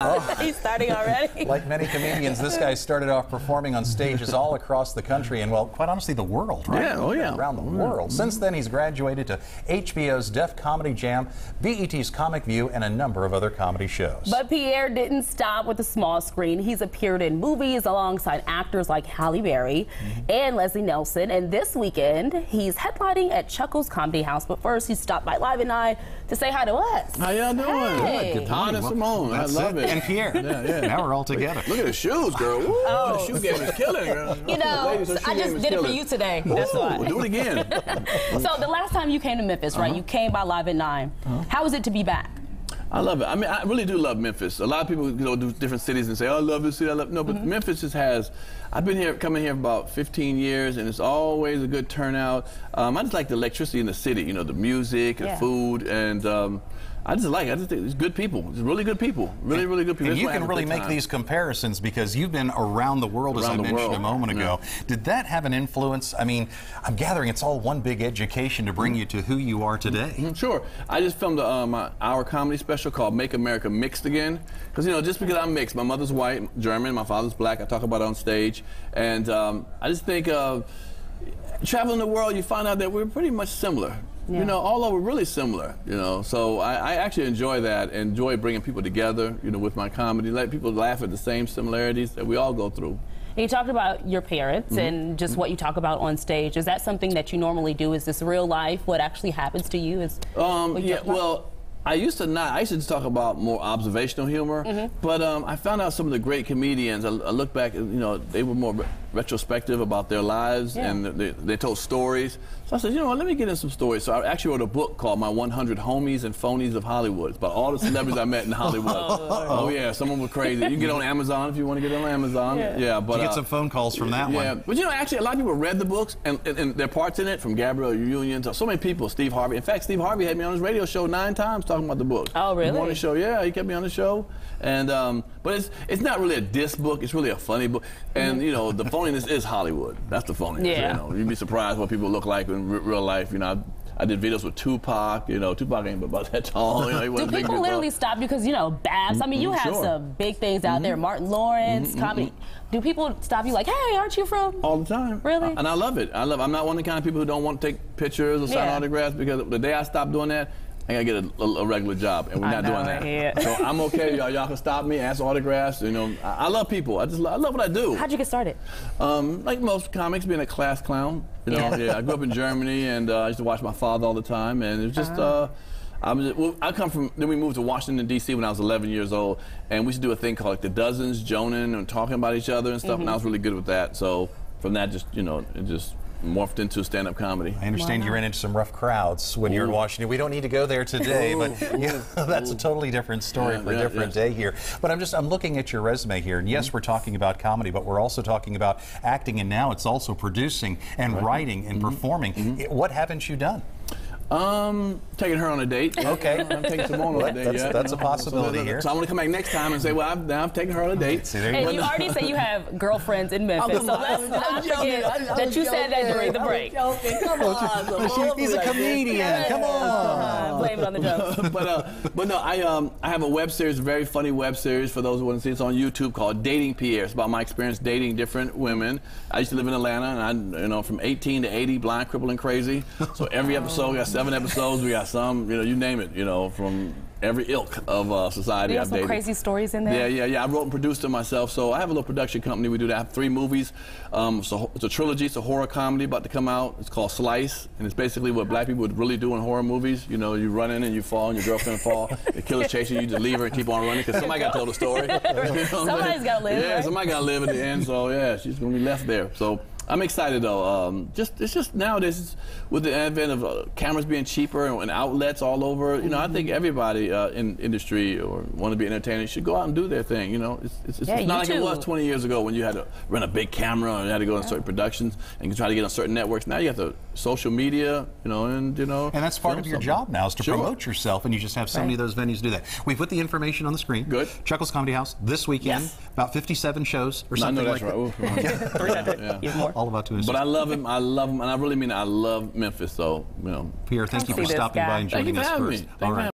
He's starting already. Like many comedians, this guy started off performing on stages all across the country and, well, quite honestly, the world, right? Yeah, oh yeah. Around the world. Since then, he's graduated to HBO's Def Comedy Jam, BET's Comic View, and a number of other comedy shows. But Pierre didn't stop with the small screen. He's appeared in movies alongside actors like Halle Berry and Leslie Nielsen. And this weekend, he's headlining at Chuckles Comedy House. But first, he stopped by Live at 9 to say hi to us. How y'all doing? Hey. Good. Todd and Simone. I love it. And Pierre. Yeah. Now we're all together. Look at the shoes, girl. Woo, the shoe game is killing, girl. You know, I just did it for you today. That's why. We'll do it again. So the last time you came to Memphis, right? You came by Live at 9. How was it to be back? I love it. I mean, I really do love Memphis. A lot of people do different cities and say, oh, I love this city, I love. No, but Memphis just has, I've been coming here for about 15 years, and it's always a good turnout. I just like the electricity in the city, you know, the music, the food, and I just like it. I just think it's good people. It's really good people. Really, really good people. And you can really make these comparisons because you've been around the world, as I mentioned a moment ago. Did that have an influence? I mean, I'm gathering it's all one big education to bring you to who you are today. Sure. I just filmed our comedy special called Make America Mixed Again. Because, you know, just because I'm mixed, my mother's white, German, my father's black, I talk about it on stage. And I just think traveling the world, you find out that we're pretty much similar. You know, all over really similar, you know. So I actually enjoy that, enjoy bringing people together, you know, with my comedy, let people laugh at the same similarities that we all go through. And you talked about your parents and just what you talk about on stage. Is that something that you normally do? Is this real life? What actually happens to you? Well, I used to not. I used to just talk about more observational humor, but I found out some of the great comedians. I look back, you know, they were more retrospective about their lives, and they told stories. So I said, you know what, let me get in some stories. So I actually wrote a book called My 100 Homies and Phonies of Hollywood. It's about all the celebrities I met in Hollywood. Oh yeah, some of them were crazy. You can get on Amazon if you want to get on Amazon. Yeah, but you get some phone calls from that one. But you know, actually, a lot of people read the books and their parts in it, from Gabrielle Union to so many people. Steve Harvey. In fact, Steve Harvey had me on his radio show 9 times talking about the book. Oh, really? The morning show, yeah, he kept me on the show. And but it's not really a diss book. It's really a funny book. And you know, the phoniness is Hollywood. That's the phoniness. Yeah. You know, you'd be surprised what people look like in real life. You know, I did videos with Tupac. You know, Tupac ain't about that tall. You know, he wasn't Do people literally stop you because, you know, Babs? I mean, you have some big things out there. Martin Lawrence, comedy. Do people stop you like, hey, aren't you from? All the time. Really? And I love it. I'm not one of the kind of people who don't want to take pictures or sign autographs, because the day I stop doing that, I gotta get a regular job, and we're not doing that. So I'm okay. Y'all can stop me, ask autographs. You know, I love people. I love what I do. How'd you get started? Like most comics, being a class clown. You know, I grew up in Germany, and I used to watch my father all the time, and it was just. I come from. Then we moved to Washington D.C. when I was 11 years old, and we used to do a thing called like the Dozens, joning and talking about each other and stuff, and I was really good with that. So from that, just it just morphed into stand-up comedy. I understand you ran into some rough crowds when you were in Washington. We don't need to go there today, but that's a totally different story for a different day here. But I'm looking at your resume here, and yes, we're talking about comedy, but we're also talking about acting, and now it's also producing and writing and performing. What haven't you done? Taking her on a date. Okay. I'm taking Simone on a date. That's a possibility here. So I want to come back next time and say, well, I've taken her on a date. And you already said you have girlfriends in Memphis, so let's not forget that you said that during the break. Come on. He's a comedian. Come on. Blame it on the joke. But no, I have a web series, a very funny web series for those who want to see. It's on YouTube called Dating Pierre. It's about my experience dating different women. I used to live in Atlanta, and from 18 to 80, blind, crippled, and crazy. So every episode, we got 7 episodes. We got some, you name it, from every ilk of society. There's some crazy stories in there. Yeah. I wrote and produced them myself. So I have a little production company. We do that. I have 3 movies. So it's a trilogy. It's a horror comedy about to come out. It's called Slice, and it's basically what black people would really do in horror movies. You know, you run in and you fall, and your girlfriend fall. The killer's chasing you. You just leave her and keep on running because somebody got to tell the story. Somebody's got to live. Yeah, somebody got to live at the end. So yeah, she's gonna be left there. So I'm excited though. It's just nowadays with the advent of cameras being cheaper and outlets all over. I think everybody in industry or want to be entertainers should go out and do their thing. It's not like it was 20 years ago when you had to rent a big camera and you had to go on certain productions and try to get on certain networks. Now you have the social media, and that's part of your job now is to promote yourself, and you just have so many of those venues do that. We put the information on the screen. Good. Chuckles Comedy House this weekend, about 57 shows or something like that. Right. 300. Yeah. More. All about to But I love him, and I really mean it. I love Memphis, so Pierre, thank you for stopping by and joining us first. All right.